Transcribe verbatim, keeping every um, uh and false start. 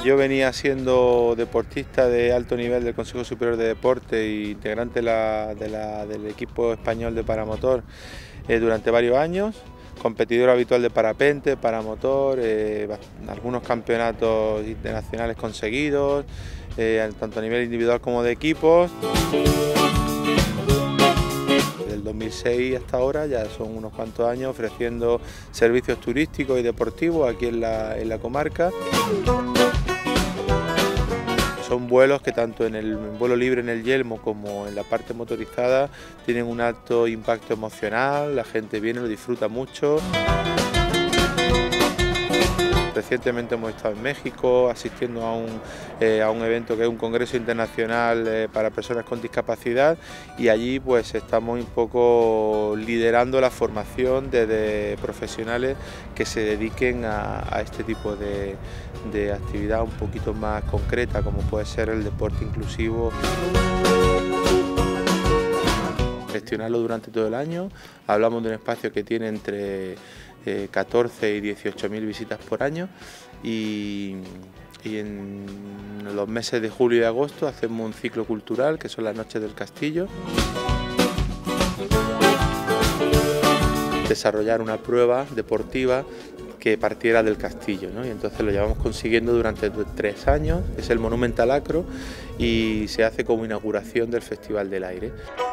Yo venía siendo deportista de alto nivel del Consejo Superior de Deporte e integrante de la, de la, del equipo español de paramotor eh, durante varios años, competidor habitual de parapente, paramotor, eh, algunos campeonatos internacionales conseguidos, eh, tanto a nivel individual como de equipos. Del dos mil seis hasta ahora, ya son unos cuantos años ofreciendo servicios turísticos y deportivos aquí en la, en la comarca. Son vuelos que tanto en el vuelo libre en el Yelmo como en la parte motorizada tienen un alto impacto emocional, la gente viene, lo disfruta mucho. Recientemente hemos estado en México asistiendo a un, eh, a un evento que es un congreso internacional eh, para personas con discapacidad, y allí pues estamos un poco liderando la formación de, de profesionales que se dediquen a, a este tipo de, de actividad un poquito más concreta, como puede ser el deporte inclusivo. Gestionarlo durante todo el año. Hablamos de un espacio que tiene entre eh, catorce y dieciocho mil visitas por año, y, y en los meses de julio y agosto hacemos un ciclo cultural que son las noches del castillo. Desarrollar una prueba deportiva que partiera del castillo, ¿no? Y entonces lo llevamos consiguiendo durante tres años, es el Monumental Acro, y se hace como inauguración del Festival del Aire.